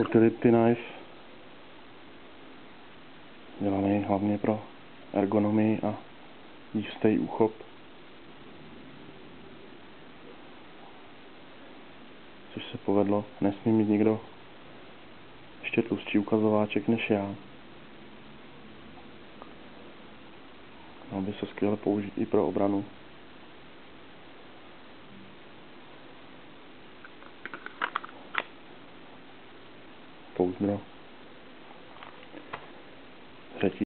Utility knife, dělaný hlavně pro ergonomii a jistý úchop, což se povedlo. Nesmí mít nikdo ještě tlustší ukazováček než já. Měl by se skvěle použít i pro obranu. Pouzdro.